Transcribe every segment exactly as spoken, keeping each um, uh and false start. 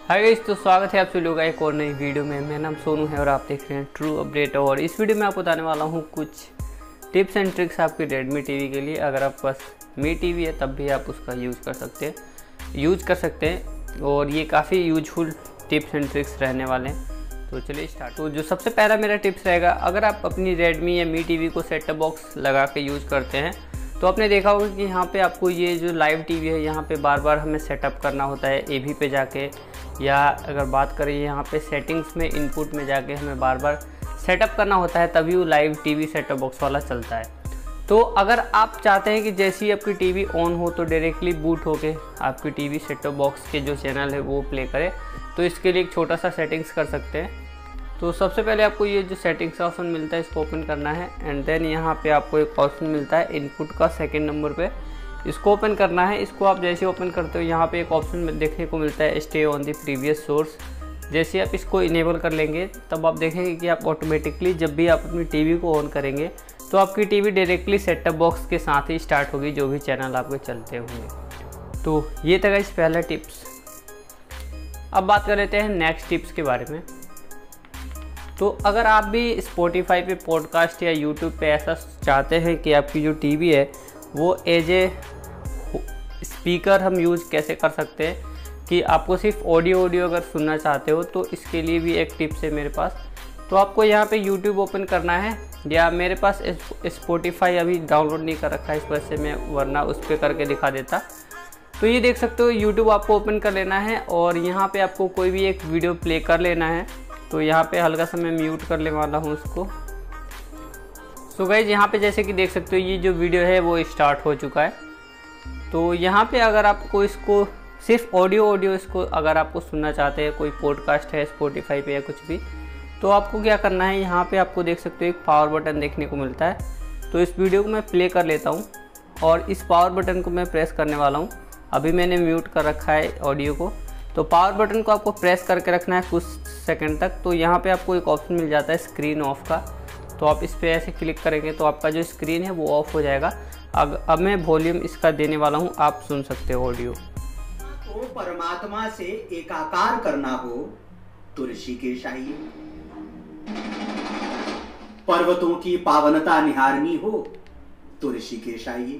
Hi guys, तो स्वागत है आप सभी लोगों का एक और नई वीडियो में। मेरा नाम सोनू है और आप देख रहे हैं ट्रू अपडेट। और इस वीडियो में आपको बताने वाला हूँ कुछ टिप्स एंड ट्रिक्स आपकी रेडमी टीवी के लिए। अगर आपके पास मी टीवी है तब भी आप उसका यूज़ कर सकते हैं यूज कर सकते हैं और ये काफ़ी यूजफुल टिप्स एंड ट्रिक्स रहने वाले हैं। तो चलिए स्टार्ट। तो जो सबसे पहला मेरा टिप्स रहेगा, अगर आप अपनी रेडमी या मी टीवी को सेट टॉप बॉक्स लगा के यूज़ करते हैं तो आपने देखा होगा कि यहाँ पे आपको ये जो लाइव टीवी है यहाँ पे बार बार हमें सेटअप करना होता है एवी पे जाके, या अगर बात करें यहाँ पे सेटिंग्स में इनपुट में जाके हमें बार बार सेटअप करना होता है, तभी वो live TV set top box वाला चलता है। तो अगर आप चाहते हैं कि जैसे ही आपकी टीवी ऑन हो तो डायरेक्टली बूट होके आपकी टीवी सेट टॉप बॉक्स के जो चैनल है वो प्ले करे, तो इसके लिए एक छोटा सा सेटिंग्स कर सकते हैं। तो सबसे पहले आपको ये जो सेटिंग्स का ऑप्शन मिलता है इसको ओपन करना है एंड देन यहाँ पे आपको एक ऑप्शन मिलता है इनपुट का सेकंड नंबर पे, इसको ओपन करना है। इसको आप जैसे ओपन करते हो यहाँ पे एक ऑप्शन देखने को मिलता है stay on the previous source. जैसे आप इसको इनेबल कर लेंगे तब आप देखेंगे कि आप ऑटोमेटिकली जब भी आप अपनी टीवी को ऑन करेंगे तो आपकी TV directly set top box के साथ ही स्टार्ट होगी, जो भी चैनल आपके चलते होंगे। तो ये था गाइस पहला टिप्स। अब बात कर लेते हैं नेक्स्ट टिप्स के बारे में। तो अगर आप भी स्पॉटिफाई पे पॉडकास्ट या यूट्यूब पे ऐसा चाहते हैं कि आपकी जो टीवी है वो एज ए स्पीकर हम यूज़ कैसे कर सकते हैं, कि आपको सिर्फ ऑडियो ऑडियो अगर सुनना चाहते हो तो इसके लिए भी एक टिप्स है मेरे पास। तो आपको यहाँ पे यूट्यूब ओपन करना है, या मेरे पास स्पॉटिफाई अभी डाउनलोड नहीं कर रखा है इस वजह से मैं वरना उस पर करके दिखा देता। तो ये देख सकते हो यूट्यूब आपको ओपन कर लेना है और यहाँ पे आपको कोई भी एक वीडियो प्ले कर लेना है। तो यहाँ पे हल्का सा मैं म्यूट कर लेने वाला हूँ उसको। सो गाइज यहाँ पे जैसे कि देख सकते हो ये जो वीडियो है वो स्टार्ट हो चुका है। तो यहाँ पे अगर आपको इसको सिर्फ ऑडियो ऑडियो इसको अगर आपको सुनना चाहते हैं, कोई पॉडकास्ट है स्पॉटिफाई पे या कुछ भी, तो आपको क्या करना है, यहाँ पे आपको देख सकते हो एक पावर बटन देखने को मिलता है। तो इस वीडियो को मैं प्ले कर लेता हूँ और इस पावर बटन को मैं प्रेस करने वाला हूँ। अभी मैंने म्यूट कर रखा है ऑडियो को। तो पावर बटन को आपको प्रेस करके रखना है कुछ सेकंड तक। तो यहाँ पे आपको एक ऑप्शन मिल जाता है स्क्रीन ऑफ का, तो आप इस पर ऐसे क्लिक करेंगे तो आपका जो स्क्रीन है वो ऑफ हो जाएगा। अब अब मैं वॉल्यूम इसका देने वाला हूँ, आप सुन सकते हो ऑडियो। तो परमात्मा से एकाकार करना हो तो ऋषिकेश आइए, पर्वतों की पावनता निहारनी हो तो ऋषिकेश आइए,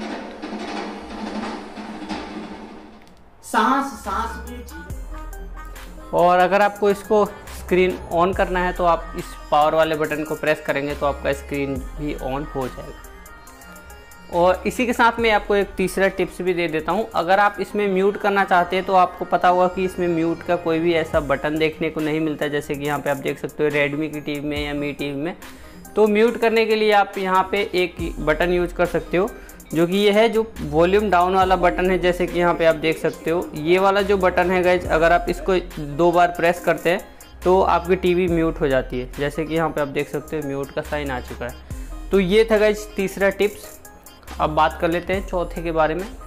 सांस सांस में जीवन। और अगर आपको इसको स्क्रीन ऑन करना है तो आप इस पावर वाले बटन को प्रेस करेंगे तो आपका स्क्रीन भी ऑन हो जाएगा। और इसी के साथ मैं आपको एक तीसरा टिप्स भी दे देता हूं। अगर आप इसमें म्यूट करना चाहते हैं तो आपको पता होगा कि इसमें म्यूट का कोई भी ऐसा बटन देखने को नहीं मिलता, जैसे कि यहाँ पे आप देख सकते हो रेडमी की टीवी में या मी टीवी में। तो म्यूट करने के लिए आप यहाँ पे एक बटन यूज कर सकते हो, जो कि ये है जो वॉल्यूम डाउन वाला बटन है। जैसे कि यहाँ पे आप देख सकते हो ये वाला जो बटन है गाइज, अगर आप इसको दो बार प्रेस करते हैं तो आपकी टीवी म्यूट हो जाती है। जैसे कि यहाँ पे आप देख सकते हो म्यूट का साइन आ चुका है। तो ये था गाइज तीसरा टिप्स। अब बात कर लेते हैं चौथे के बारे में।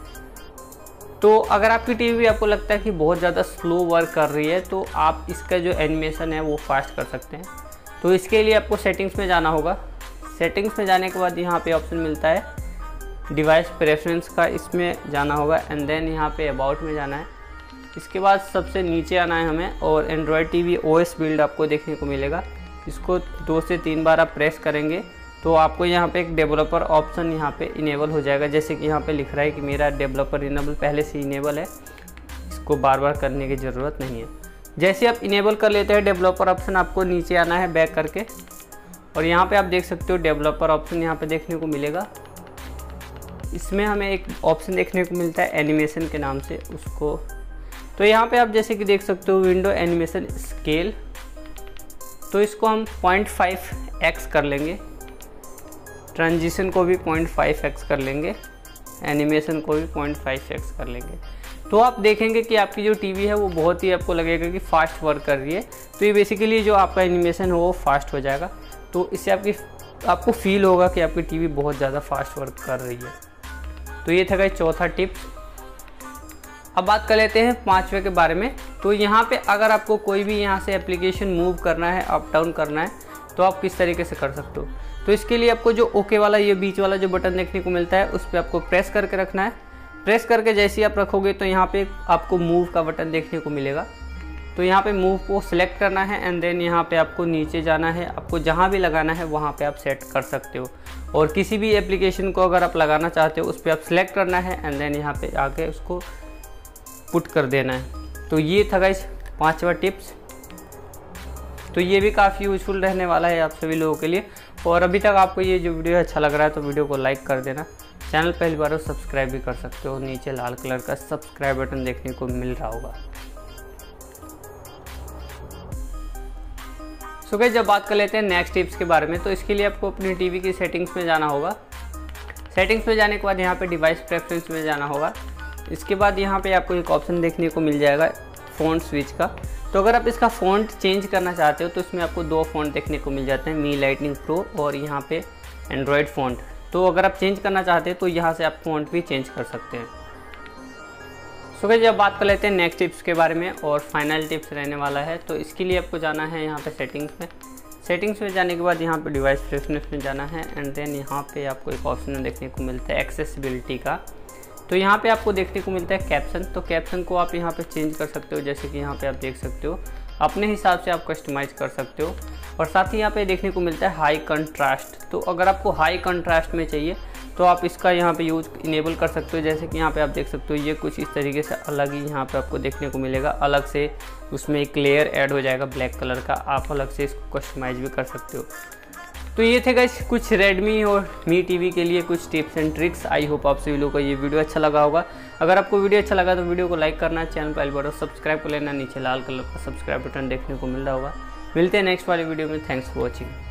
तो अगर आपकी टीवी आपको लगता है कि बहुत ज़्यादा स्लो वर्क कर रही है तो आप इसका जो एनिमेशन है वो फास्ट कर सकते हैं। तो इसके लिए आपको सेटिंग्स में जाना होगा। सेटिंग्स में जाने के बाद यहाँ पे ऑप्शन मिलता है डिवाइस प्रेफरेंस का, इसमें जाना होगा एंड देन यहाँ पे अबाउट में जाना है। इसके बाद सबसे नीचे आना है हमें और एंड्रॉयड टीवी ओएस बिल्ड आपको देखने को मिलेगा। इसको दो से तीन बार आप प्रेस करेंगे तो आपको यहाँ पे एक डेवलपर ऑप्शन यहाँ पे इनेबल हो जाएगा। जैसे कि यहाँ पे लिख रहा है कि मेरा डेवलपर इनेबल पहले से इनेबल है, इसको बार बार करने की ज़रूरत नहीं है। जैसे आप इनेबल कर लेते हैं डेवलपर ऑप्शन, आपको नीचे आना है बैक करके और यहाँ पर आप देख सकते हो डेवलपर ऑप्शन यहाँ पर देखने को मिलेगा। इसमें हमें एक ऑप्शन देखने को मिलता है एनिमेशन के नाम से, उसको तो यहाँ पे आप जैसे कि देख सकते हो विंडो एनिमेशन स्केल, तो इसको हम पॉइंट फाइव एक्स कर लेंगे, ट्रांजिशन को भी पॉइंट फाइव एक्स कर लेंगे, एनिमेशन को भी पॉइंट फाइव एक्स कर लेंगे। तो आप देखेंगे कि आपकी जो टीवी है वो बहुत ही आपको लगेगा कि फास्ट वर्क कर रही है। तो ये बेसिकली जो आपका एनिमेशन हो वो फास्ट हो जाएगा। तो इससे आपकी आपको फील होगा कि आपकी टीवी बहुत ज़्यादा फास्ट वर्क कर रही है। तो ये था गाइस चौथा टिप्स। अब बात कर लेते हैं पांचवे के बारे में। तो यहाँ पे अगर आपको कोई भी यहाँ से एप्लीकेशन मूव करना है, अप डाउन करना है, तो आप किस तरीके से कर सकते हो। तो इसके लिए आपको जो ओके वाला ये बीच वाला जो बटन देखने को मिलता है उस पर आपको प्रेस करके रखना है। प्रेस करके जैसे ही आप रखोगे तो यहाँ पे आपको मूव का बटन देखने को मिलेगा। तो यहाँ पे मूव को सिलेक्ट करना है एंड देन यहाँ पे आपको नीचे जाना है, आपको जहाँ भी लगाना है वहाँ पे आप सेट कर सकते हो। और किसी भी एप्लीकेशन को अगर आप लगाना चाहते हो उस पर आप सिलेक्ट करना है एंड देन यहाँ पे आके उसको पुट कर देना है। तो ये था गाइस पांचवा टिप्स। तो ये भी काफ़ी यूजफुल रहने वाला है आप सभी लोगों के लिए। और अभी तक आपको ये जो वीडियो अच्छा लग रहा है तो वीडियो को लाइक कर देना, चैनल पहली बार हो सब्सक्राइब भी कर सकते हो, नीचे लाल कलर का सब्सक्राइब बटन देखने को मिल रहा होगा। सो गाइस जब बात कर लेते हैं नेक्स्ट टिप्स के बारे में, तो इसके लिए आपको अपनी टीवी की सेटिंग्स में जाना होगा। सेटिंग्स में जाने के बाद यहाँ पे डिवाइस प्रेफरेंस में जाना होगा। इसके बाद यहाँ पे आपको एक ऑप्शन देखने को मिल जाएगा फ़ॉन्ट स्विच का। तो अगर आप इसका फ़ॉन्ट चेंज करना चाहते हो तो इसमें आपको दो फ़ॉन्ट देखने को मिल जाते हैं, मी लाइटनिंग प्रो और यहाँ पे एंड्रॉयड फ़ॉन्ट। तो अगर आप चेंज करना चाहते हैं तो यहाँ से आप फ़ॉन्ट भी चेंज कर सकते हैं। सो गाइस जब बात कर लेते हैं नेक्स्ट टिप्स के बारे में और फाइनल टिप्स रहने वाला है, तो इसके लिए आपको जाना है यहाँ पे सेटिंग्स में। सेटिंग्स में जाने के बाद यहाँ पे डिवाइस प्रेफरेंस में जाना है एंड देन यहाँ पे आपको एक ऑप्शन देखने को मिलता है एक्सेसिबिलिटी का। तो यहाँ पे आपको देखने को मिलता है कैप्शन। तो कैप्शन को आप यहाँ पे चेंज कर सकते हो, जैसे कि यहाँ पे आप देख सकते हो अपने हिसाब से आप कस्टमाइज़ कर सकते हो। और साथ ही यहाँ पे देखने को मिलता है हाई कंट्रास्ट। तो अगर आपको हाई कंट्रास्ट में चाहिए तो आप इसका यहाँ पे यूज इनेबल कर सकते हो, जैसे कि यहाँ पे आप देख सकते हो ये कुछ इस तरीके से अलग ही यहाँ पे आपको देखने को मिलेगा। अलग से उसमें एक लेयर ऐड हो जाएगा ब्लैक कलर का, आप अलग से इसको कस्टमाइज़ भी कर सकते हो। तो ये थे गाइस कुछ रेडमी और मी टीवी के लिए कुछ tips and tricks. I hope आप सभी लोगों को ये वीडियो अच्छा लगा होगा। अगर आपको वीडियो अच्छा लगा तो वीडियो को लाइक करना, चैनल पर बटन सब्सक्राइब कर लेना, नीचे लाल कलर का सब्सक्राइब बटन देखने को मिल रहा होगा। मिलते हैं नेक्स्ट वाली वीडियो में। Thanks for watching.